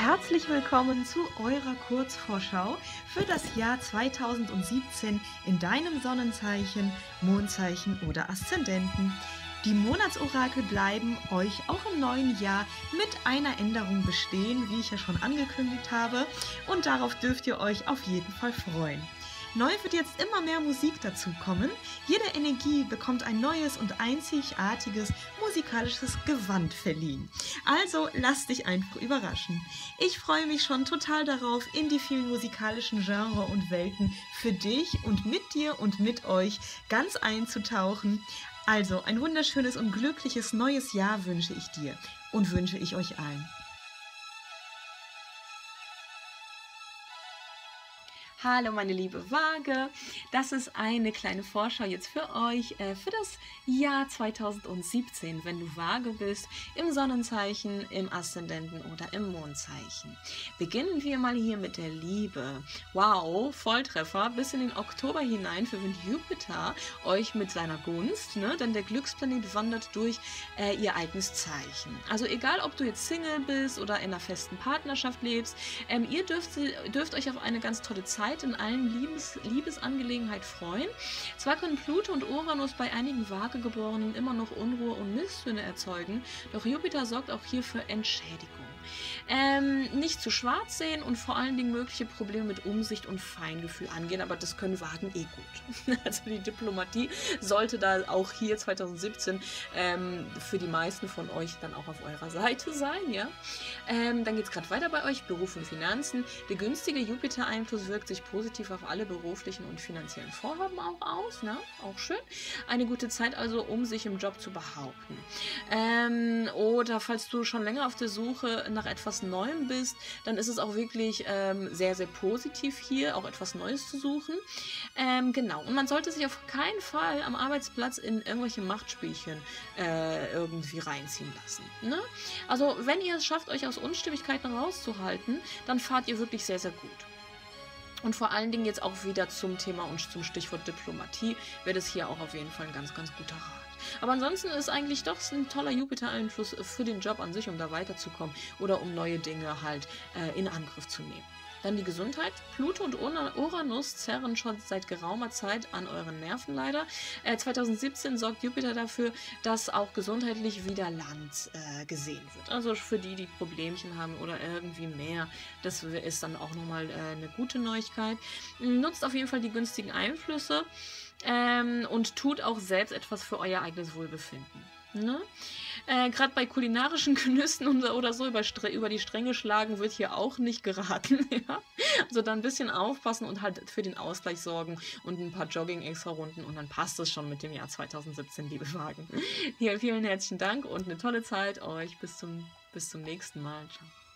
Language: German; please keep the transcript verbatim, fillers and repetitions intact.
Herzlich willkommen zu eurer Kurzvorschau für das Jahr zweitausendsiebzehn in deinem Sonnenzeichen, Mondzeichen oder Aszendenten. Die Monatsorakel bleiben euch auch im neuen Jahr mit einer Änderung bestehen, wie ich ja schon angekündigt habe, und darauf dürft ihr euch auf jeden Fall freuen. Neu wird jetzt immer mehr Musik dazukommen. Jede Energie bekommt ein neues und einzigartiges musikalisches Gewand verliehen. Also lass dich einfach überraschen. Ich freue mich schon total darauf, in die vielen musikalischen Genres und Welten für dich und mit dir und mit euch ganz einzutauchen. Also ein wunderschönes und glückliches neues Jahr wünsche ich dir und wünsche ich euch allen. Hallo meine liebe Waage, das ist eine kleine Vorschau jetzt für euch äh, für das Jahr zweitausendsiebzehn, wenn du Waage bist, im Sonnenzeichen, im Aszendenten oder im Mondzeichen. Beginnen wir mal hier mit der Liebe. Wow, Volltreffer, bis in den Oktober hinein verwöhnt Jupiter euch mit seiner Gunst, ne? Denn der Glücksplanet wandert durch äh, ihr eigenes Zeichen. Also egal, ob du jetzt Single bist oder in einer festen Partnerschaft lebst, ähm, ihr dürft, dürft euch auf eine ganz tolle Zeit in allen Liebes, Liebesangelegenheit freuen. Zwar können Pluto und Uranus bei einigen Waagegeborenen immer noch Unruhe und Misstöne erzeugen, doch Jupiter sorgt auch hier für Entschädigung. Ähm, nicht zu schwarz sehen und vor allen Dingen mögliche Probleme mit Umsicht und Feingefühl angehen, aber das können Waagen eh gut. Also die Diplomatie sollte da auch hier zweitausendsiebzehn ähm, für die meisten von euch dann auch auf eurer Seite sein, ja. Ähm, dann geht es gerade weiter bei euch, Beruf und Finanzen. Der günstige Jupiter-Einfluss wirkt sich positiv auf alle beruflichen und finanziellen Vorhaben auch aus, ne? Auch schön. Eine gute Zeit also, um sich im Job zu behaupten. Ähm, oder falls du schon länger auf der Suche nach etwas Neuem bist, dann ist es auch wirklich ähm, sehr, sehr positiv hier, auch etwas Neues zu suchen. Ähm, genau, und man sollte sich auf keinen Fall am Arbeitsplatz in irgendwelche Machtspielchen äh, irgendwie reinziehen lassen. Ne? Also wenn ihr es schafft, euch aus Unstimmigkeiten rauszuhalten, dann fahrt ihr wirklich sehr, sehr gut. Und vor allen Dingen jetzt auch wieder zum Thema und zum Stichwort Diplomatie wird es hier auch auf jeden Fall ein ganz, ganz guter Rat. Aber ansonsten ist eigentlich doch ein toller Jupiter-Einfluss für den Job an sich, um da weiterzukommen oder um neue Dinge halt äh, in Angriff zu nehmen. Dann die Gesundheit. Pluto und Uranus zerren schon seit geraumer Zeit an euren Nerven leider. Äh, zweitausendsiebzehn sorgt Jupiter dafür, dass auch gesundheitlich wieder Land äh, gesehen wird. Also für die, die Problemchen haben oder irgendwie mehr, das ist dann auch nochmal äh, eine gute Neuigkeit. Nutzt auf jeden Fall die günstigen Einflüsse ähm, und tut auch selbst etwas für euer eigenes Wohlbefinden. Ne? Äh, Gerade bei kulinarischen Genüssen und, oder so über, über die Stränge schlagen wird hier auch nicht geraten. Ja? Also da ein bisschen aufpassen und halt für den Ausgleich sorgen und ein paar Jogging-Extra-Runden und dann passt es schon mit dem Jahr zweitausendsiebzehn, liebe Wagen. Hier vielen herzlichen Dank und eine tolle Zeit euch. Bis zum, bis zum nächsten Mal. Ciao.